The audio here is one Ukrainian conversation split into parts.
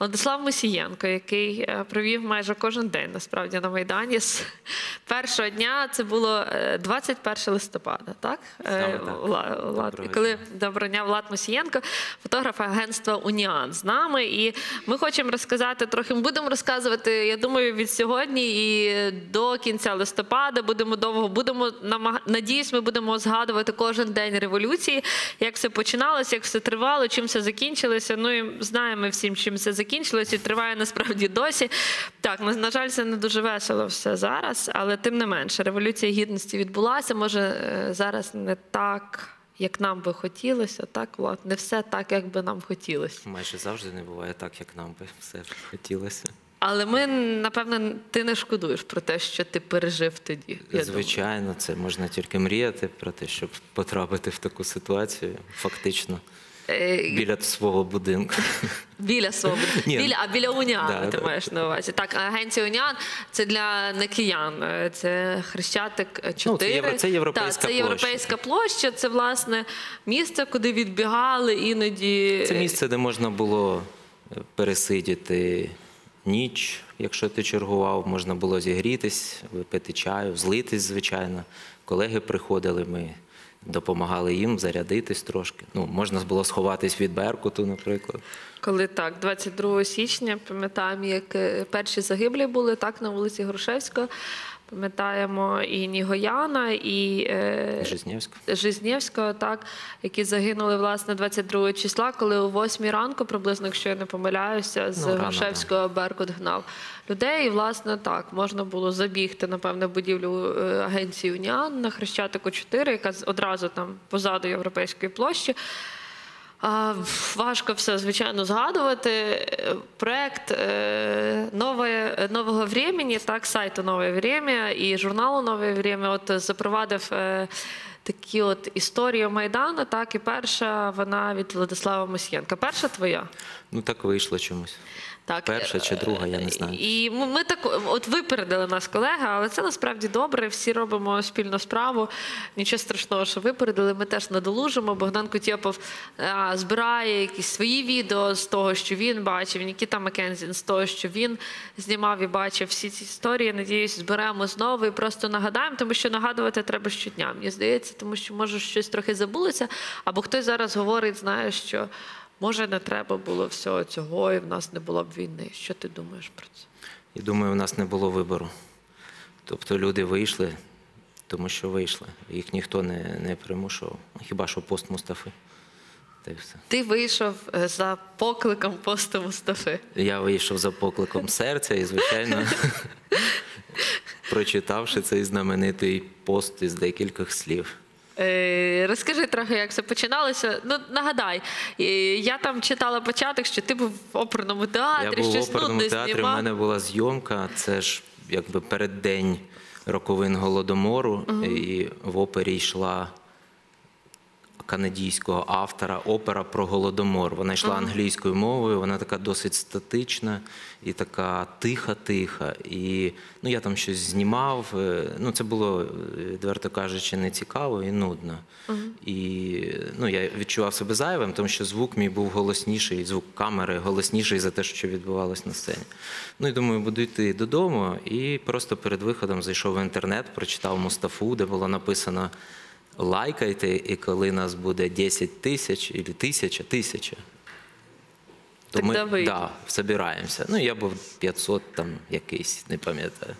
Владислав Мусієнко, який провів майже кожен день, насправді, на Майдані. З першого дня, це було 21 листопада, так? Доброго дня, Влад Мусієнко, фотограф агентства «Уніан» з нами. І ми хочемо розказати трохи, ми будемо розказувати, я думаю, від сьогодні і до кінця листопада, надіюсь, ми будемо згадувати кожен день революції, як все починалося, як все тривало, чим все закінчилося. Ну і знаємо всім, чим все закінчилося, і триває насправді досі. Так, на жаль, це не дуже весело все зараз, але тим не менше, Революція Гідності відбулася, може зараз не так, як нам би хотілося, так, Влад? Не все так, як би нам хотілося. Майже завжди не буває так, як нам би все хотілося. Але ми, напевно, ти не шкодуєш про те, що ти пережив тоді. Звичайно, це можна тільки мріяти про те, щоб потрапити в таку ситуацію, фактично, біля свого будинку. Біля свого будинку. Біля «Уніану» ти маєш на увазі. Так, агенція «Уніан» – це для некиян. Це Хрещатик 4. Це європейська площа. Це європейська площа. Це, власне, місце, куди відбігали іноді. Це місце, де можна було пересидіти ніч, якщо ти чергував, можна було зігрітись, випити чаю, злитись, звичайно. Колеги приходили, ми допомагали їм зарядитись трошки. Ну, можна було сховатись від Беркуту, наприклад. Коли так, 22 січня, пам'ятаємо, як перші загиблі були, так, на вулиці Грушевського. Пам'ятаємо і Нігояна, і Жизнєвського, так, які загинули, власне, 22 числа, коли о 8 ранку, приблизно, якщо я не помиляюся, з Грушевського Беркут гнав людей. І, власне, так, можна було забігти, напевно, в будівлю агенції «Уніан» на Хрещатику 4, яка одразу там позаду Європейської площі. Важко все, звичайно, згадувати. Проєкт «Нового времени», так, сайту «Новое время» і журналу «Новое время» от запровадив такі от історію Майдану, так, і перша вона від Владислава Мусієнка. Перша твоя? Ну, так вийшло чомусь. Так, перша чи друга, я не знаю. І ми так, от випередили нас колеги, але це насправді добре, всі робимо спільну справу, нічого страшного, що випередили, ми теж надолужимо. Богдан Кутєпов збирає якісь свої відео з того, що він бачив, Нікіта Маккензін з того, що він знімав і бачив. Всі ці історії, надіюсь, зберемо знову і просто нагадаємо, тому що нагадувати треба щодня, мені здається, тому що, може, щось трохи забулося, або хтось зараз говорить, знає, що може, не треба було всього цього, і в нас не було б війни. Що ти думаєш про це? Я думаю, у нас не було вибору. Тобто люди вийшли, тому що вийшли. Їх ніхто не примушував. Хіба що пост Мустафи. Та й все. Ти вийшов за покликом посту Мустафи. Я вийшов за покликом серця і, звичайно, прочитавши цей знаменитий пост із декількох слів. Розкажи трохи, як все починалося. Ну, нагадай, я там читала початок, що ти був в оперному театрі, щось нудне знімав. Я був в оперному театрі, в мене була зйомка, це ж якби переддень роковин Голодомору, і в опері йшла канадського автора опера про Голодомор. Вона йшла англійською мовою, вона така досить статична і така тиха-тиха. І я там щось знімав. Це було, відверто кажучи, нецікаво і нудно. І я відчував себе зайвим, тому що звук мій був голосніший, звук камери голосніший за те, що відбувалось на сцені. І думаю, буду йти додому. І просто перед виходом зайшов в інтернет, прочитав Мустафу, де було написано: лайкайте, і коли нас буде 10 тисяч, або 1000, то ми збираємося. Я був 500 там якийсь, не пам'ятаю.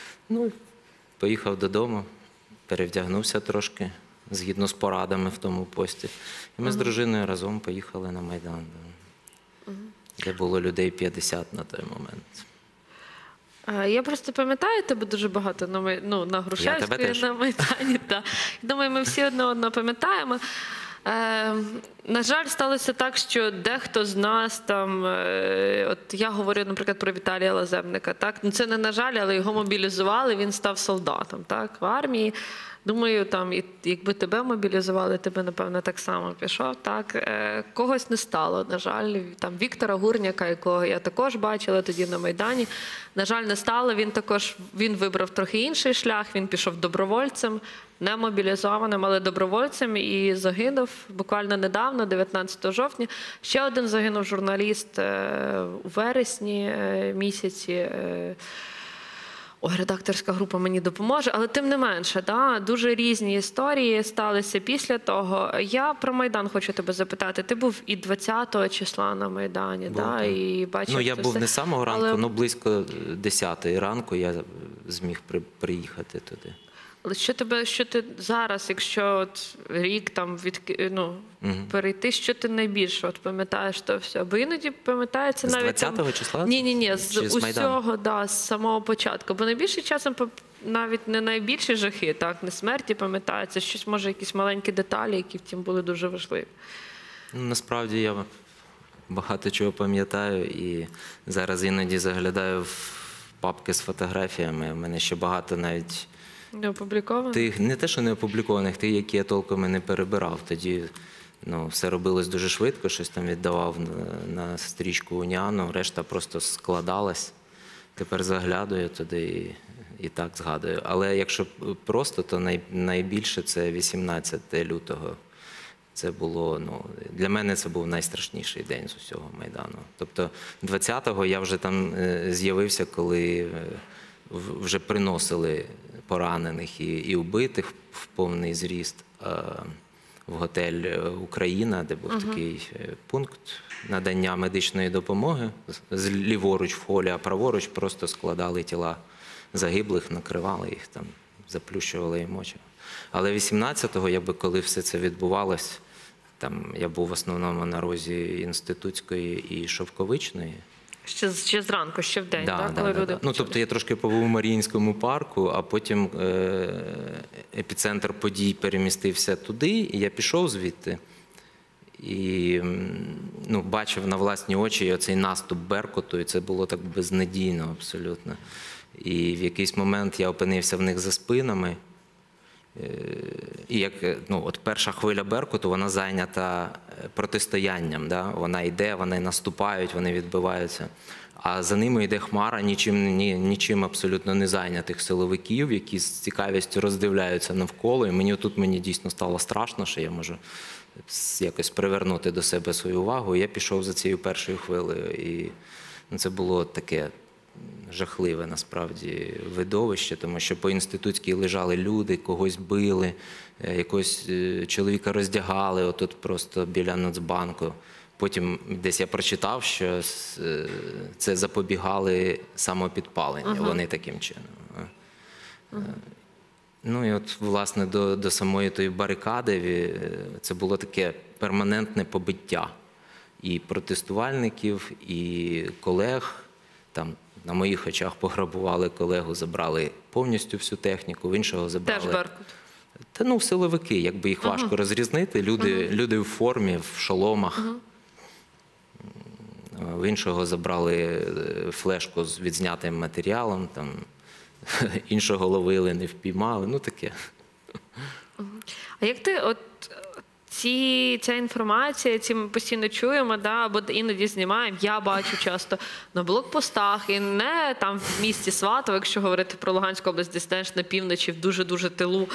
Поїхав додому, перевдягнувся трошки, згідно з порадами в тому пості. І ми з дружиною разом поїхали на Майдан, де було людей 50 на той момент. Я просто пам'ятаю тебе дуже багато на Грушевській, на Майдані. Думаю, ми всі одне одного пам'ятаємо. На жаль, сталося так, що дехто з нас там, от я говорю, наприклад, про Віталія Лазебника, так? Це не на жаль, але його мобілізували, він став солдатом, так, в армії. Думаю, там, якби тебе мобілізували, ти би, напевно, так само пішов. Так? Когось не стало, на жаль. Там Віктора Гурняка, якого я також бачила тоді на Майдані, на жаль, не стало. Він вибрав трохи інший шлях, він пішов добровольцем, не мобілізованим, але добровольцем, і загинув буквально недавно, 19 жовтня. Ще один загинув журналіст у вересні місяці. Ой, редакторська група мені допоможе, але тим не менше, да, дуже різні історії сталися після того. Я про Майдан хочу тебе запитати. Ти був і 20-го числа на Майдані, да, і бачив я це був все. не з самого ранку, Але- але близько 10-ї ранку я зміг приїхати туди. Але що ти зараз, якщо от рік там перейти, що ти найбільше пам'ятаєш то все? Бо іноді пам'ятається З навіть 20-го числа? Ні, Чи з Майдану? усього, да, з самого початку. Бо найбільше часом навіть не найбільші жахи, так, не смерті пам'ятаються, щось, може, якісь маленькі деталі, які втім були дуже важливі. Ну, насправді я багато чого пам'ятаю і зараз іноді заглядаю в папки з фотографіями. У мене ще багато навіть Не опубліковано? тих, не те, що не опублікованих, тих, які я толком і не перебирав. Тоді все робилось дуже швидко, щось там віддавав на стрічку Уніану, решта просто складалась. Тепер заглядаю туди і так згадую. Але якщо просто, то найбільше це 18 лютого. Це було, для мене це був найстрашніший день з усього Майдану. Тобто 20-го я вже там з'явився, коли вже приносили поранених і убитих в повний зріст в готель «Україна», де був такий пункт надання медичної допомоги. Ліворуч в холі, а праворуч просто складали тіла загиблих, накривали їх, там, заплющували їм очі. Але 18-го, коли все це відбувалось, там я був в основному на розі Інститутської і Шовковичної. Ще зранку, ще в день, коли люди... Тобто я трошки побув у Маріїнському парку, а потім епіцентр подій перемістився туди, і я пішов звідти. І бачив на власні очі оцей наступ Беркуту, і це було так безнадійно абсолютно. І в якийсь момент я опинився в них за спинами. І от перша хвиля Беркуту, вона зайнята протистоянням. Да? Вона йде, вони наступають, вони відбиваються. А за ними йде хмара нічим абсолютно не зайнятих силовиків, які з цікавістю роздивляються навколо. І мені дійсно стало страшно, що я можу якось привернути до себе свою увагу. І я пішов за цією першою хвилею. І це було таке жахливе, насправді, видовище, тому що по Інститутській лежали люди, когось били, якогось чоловіка роздягали отут просто біля Нацбанку. Потім десь я прочитав, що це запобігали самопідпаленню, вони таким чином. І от, власне, до самої тої барикади це було таке перманентне побиття і протестувальників, і колег. Там на моїх очах пограбували колегу, забрали повністю всю техніку, в іншого забрали... Теж Беркут? Та силовики, їх важко розрізнити. Люди в формі, в шоломах. В іншого забрали флешку з відзнятим матеріалом, там, іншого ловили, не впіймали, таке. А як ти, ця інформація, ці ми постійно чуємо, або іноді знімаємо, я бачу часто на блокпостах, і не там в місті Сватово, якщо говорити про Луганську область, десь теж на півночі, в дуже-дуже тилу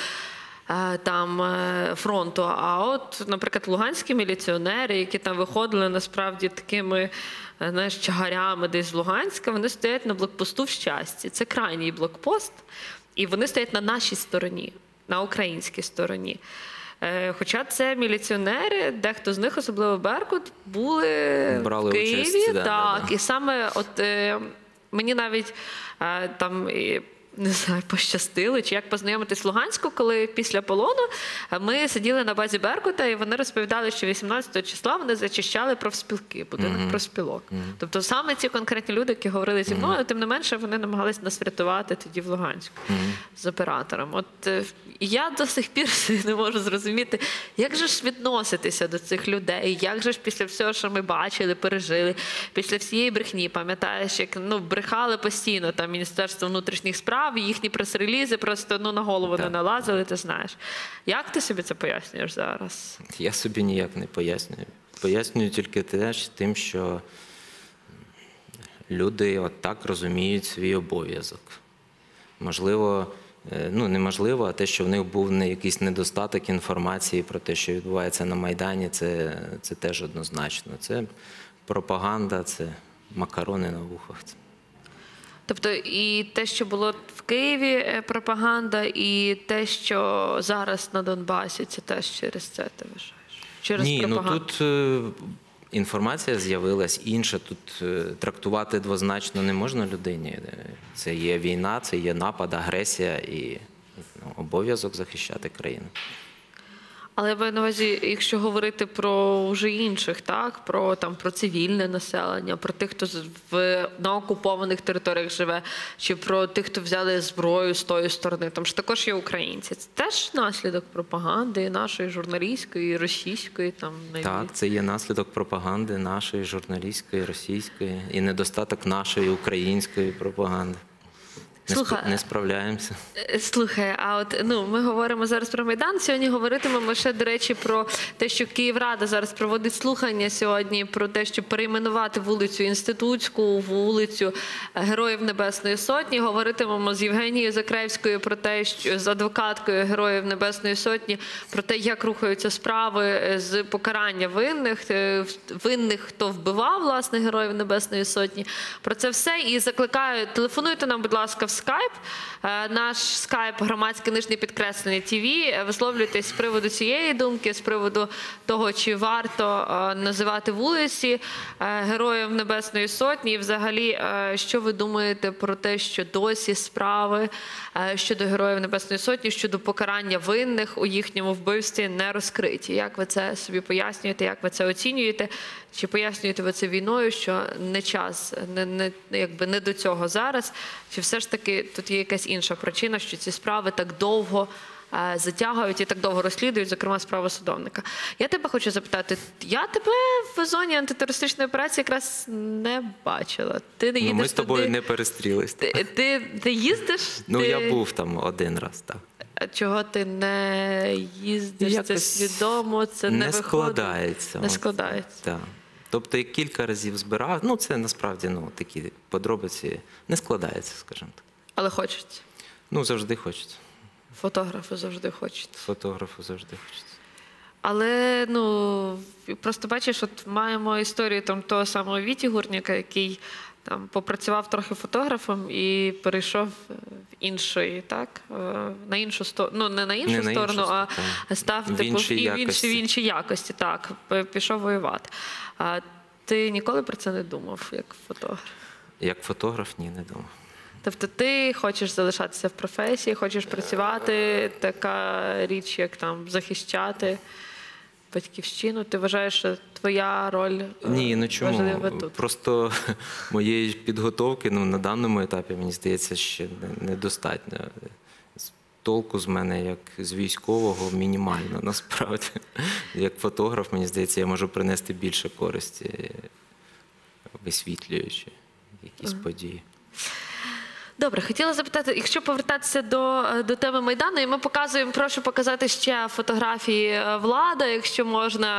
фронту. А от, наприклад, луганські міліціонери, які там виходили насправді такими, чагарями десь з Луганська, вони стоять на блокпосту в Щасті. Це крайній блокпост, і вони стоять на нашій стороні, на українській стороні. Хоча це міліціонери, дехто з них, особливо Беркут, брали в Києві. Участь, і саме мені навіть там... Не знаю, пощастило, чи як познайомитись в Луганську, коли після полону ми сиділи на базі Беркута, і вони розповідали, що 18 числа вони зачищали профспілки, будинок профспілок. Тобто саме ці конкретні люди, які говорили зі мною, тим не менше вони намагалися нас врятувати тоді в Луганську з оператором. Я до сих пір не можу зрозуміти, як же ж відноситися до цих людей, як же ж після всього, що ми бачили, пережили, після всієї брехні, пам'ятаєш, як брехали постійно там Міністерство внутрішніх справ, справ, їхні прес-релізи просто на голову не Так. налазили, ти знаєш. Як ти собі це пояснюєш зараз? Я собі ніяк не пояснюю. Пояснюю тільки теж тим, що люди от так розуміють свій обов'язок. Можливо, ну неможливо, а те, що в них був якийсь недостаток інформації про те, що відбувається на Майдані, це теж однозначно. Це пропаганда, це макарони на вухах. Тобто і те, що було в Києві пропаганда, і те, що зараз на Донбасі, це теж через це, ти вважаєш? Через Ні, пропаганду? тут інформація з'явилась інша. Тут трактувати двозначно не можна людині. Це є війна, це є напад, агресія і обов'язок захищати країну. Але я маю на увазі, якщо говорити про вже інших, так, про цивільне населення, про тих, хто на окупованих територіях живе, чи про тих, хто взяли зброю з тої сторони, там ж також є українці. Це теж наслідок пропаганди нашої журналістської, російської, там навіть. Так, це є наслідок пропаганди нашої журналістської, російської і недостаток нашої української пропаганди. Не справляємося. Слухай, а от ми говоримо зараз про Майдан. Сьогодні говоритимемо ще, до речі, про те, що Київрада зараз проводить слухання сьогодні про те, щоб перейменувати вулицю Інститутську, вулицю Героїв Небесної Сотні. Говоритимемо з Євгенією Закревською про те, що з адвокаткою Героїв Небесної Сотні, про те, як рухаються справи з покарання винних, хто вбивав, власне, Героїв Небесної Сотні. Про це все. І закликаю, телефонуйте нам, будь ласка, в скайп. Наш скайп громадське нижнє підкреслення ТВ. Висловлюйтесь з приводу цієї думки, з приводу того, чи варто називати вулиці Героїв Небесної Сотні. І взагалі, що ви думаєте про те, що досі справи щодо Героїв Небесної Сотні, щодо покарання винних у їхньому вбивстві не розкриті? Як ви це собі пояснюєте, як ви це оцінюєте? Чи пояснюєте ви це війною, що не час, не до цього зараз? Чи все ж таки тут є якась інша причина, що ці справи так довго затягують і так довго розслідують, зокрема справу Садовника? Я тебе хочу запитати, я тебе в зоні антитерористичної операції якраз не бачила. Ти їдеш ми з тобою туди, не перестрілись. ти їздиш? Я був там один раз, так. А чого ти не їздиш? Це свідомо, це не виходить? Складається. Не складається. Так. Тобто я кілька разів збирав, це насправді такі подробиці, не складається, скажімо так. Але хочеться. Завжди хочеться. Фотографу завжди хочеться. Фотографу завжди хочеться. Але, просто бачиш, от маємо історію того самого Віті Гурняка, який там попрацював трохи фотографом і перейшов в іншої, так? На іншу сторону, не на іншу сторону, а став в іншій якості, так, пішов воювати. А ти ніколи про це не думав, як фотограф? Як фотограф, ні, не думав. Тобто ти хочеш залишатися в професії, хочеш працювати, така річ, як там захищати батьківщину. Ти вважаєш, що твоя роль важлива тут? Просто моєї підготовки на даному етапі, мені здається, ще недостатньо. Толку з мене, як з військового, мінімально, насправді. Як фотограф, мені здається, я можу принести більше користі, висвітлюючи якісь події. Добре, хотіла запитати, якщо повертатися до теми Майдану, і ми показуємо, прошу показати ще фотографії Влада, якщо можна,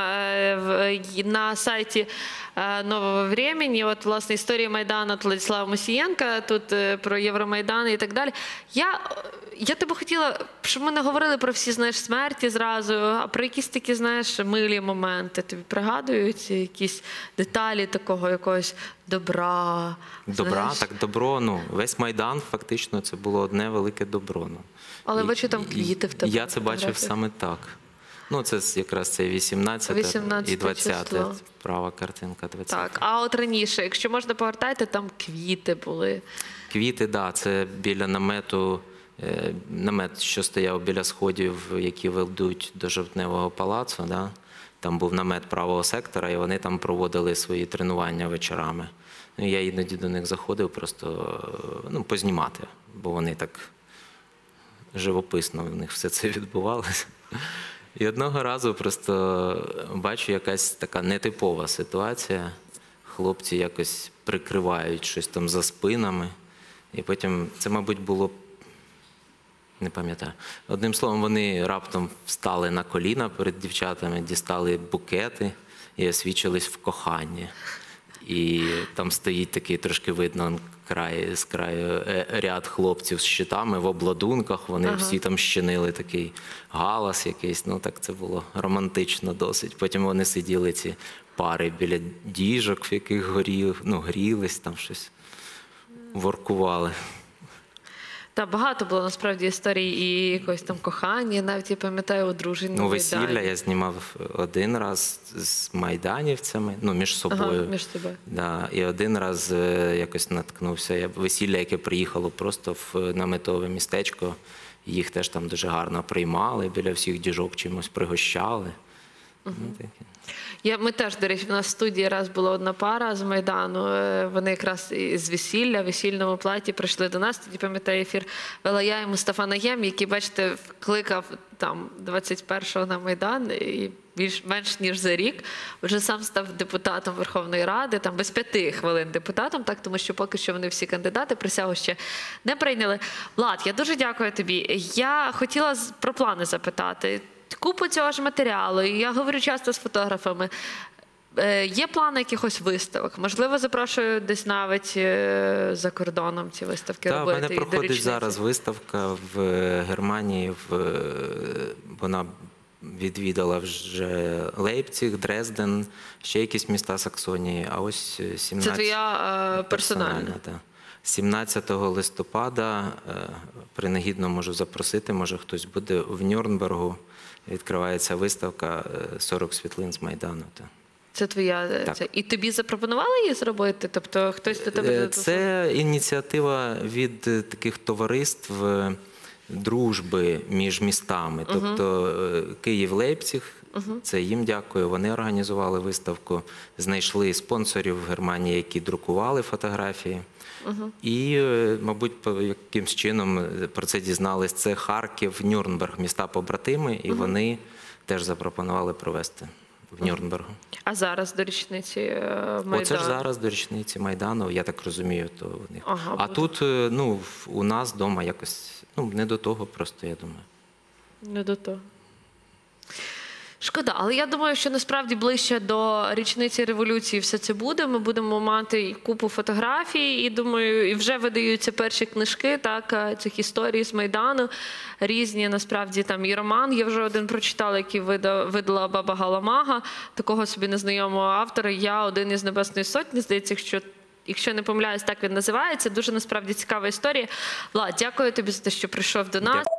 на сайті «Нового времени». От, власне, історія Майдану от Владислава Мусієнка, тут про Євромайдан і так далі. Я тебе хотіла, щоб ми не говорили про всі, смерті зразу, а про якісь такі, милі моменти. Тобі пригадуються якісь деталі такого якогось добра? Добра, так добро, весь Майдан фактично це було одне велике добро. Але бачу, там квіти в тебе. Я це бачив саме так. Це якраз це 18 і 20, права картинка 20. Так, а от раніше, якщо можна повертати, там квіти були. Квіти, так, це біля намету, намет, що стояв біля сходів, які ведуть до Жовтневого палацу, да? Там був намет правого сектора, і вони там проводили свої тренування вечорами. Я іноді до них заходив просто познімати, бо вони так живописно в них все це відбувалося. І одного разу просто бачу якась така нетипова ситуація. Хлопці якось прикривають щось там за спинами. І потім, це, мабуть, було Не пам'ятаю. Одним словом, вони раптом встали на коліна перед дівчатами, дістали букети і освічились в коханні. І там стоїть такий, трошки видно з краю ряд хлопців з щитами в обладунках. Вони всі там щинили такий галас якийсь. Ну так це було романтично досить. Потім вони сиділи, ці пари, біля діжок, в яких грілись, там щось воркували. Та багато було насправді історій і якогось там кохання, навіть я пам'ятаю одружень на Весілля Майдані. я знімав один раз з майданівцями, між собою. Ага, між собою. Да, і один раз якось наткнувся. Весілля, яке приїхало просто в наметове містечко, їх теж там дуже гарно приймали, біля всіх діжок чимось пригощали. Ну, таке. Ми теж, до речі, в нас в студії раз була одна пара з Майдану. Вони якраз з весілля, в весільному платі прийшли до нас. Тоді, пам'ятаю, ефір вела я і Мустафа Наєм, який, бачите, кликав там 21-го на Майдан і менш ніж за рік вже сам став депутатом Верховної Ради, там без 5 хвилин депутатом, так, тому що поки що вони всі кандидати присягу ще не прийняли. Влад, я дуже дякую тобі. Я хотіла про плани запитати. Купу цього ж матеріалу, і я говорю часто з фотографами. Є плани якихось виставок? Можливо, запрошую десь навіть за кордоном ці виставки робити? У мене проходить зараз виставка в Германії. Вона відвідала вже Лейпциг, Дрезден, ще якісь міста Саксонії. А ось 17... Це твоя персональна? Так. 17 листопада принагідно можу запросити, може хтось буде в Нюрнбергу. Відкривається виставка 40 світлин з Майдану. Це твоя. І тобі запропонували її зробити? Тобто хтось до тебе... Це ініціатива від таких товариств дружби між містами. Тобто Київ-Лейпциг, це їм дякую, вони організували виставку, знайшли спонсорів в Германії, які друкували фотографії. І, мабуть, якимсь чином про це дізнались. Це Харків, Нюрнберг, міста-побратими, і вони теж запропонували провести в Нюрнбергу. А зараз до річниці Майдану? Оце ж зараз до річниці Майдану, я так розумію, то у них. А тут, у нас вдома якось, не до того просто, я думаю. Не до того. Шкода, але я думаю, що насправді ближче до річниці революції все це буде. Ми будемо мати купу фотографій, і думаю, і вже видаються перші книжки, так, цих історій з Майдану. Різні, насправді, там і роман, я вже один прочитала, який видала Баба Галамага, такого собі незнайомого автора. Я один із Небесної Сотні, здається, якщо не помиляюсь, так він називається. Дуже насправді цікава історія. Влад, дякую тобі за те, що прийшов до нас.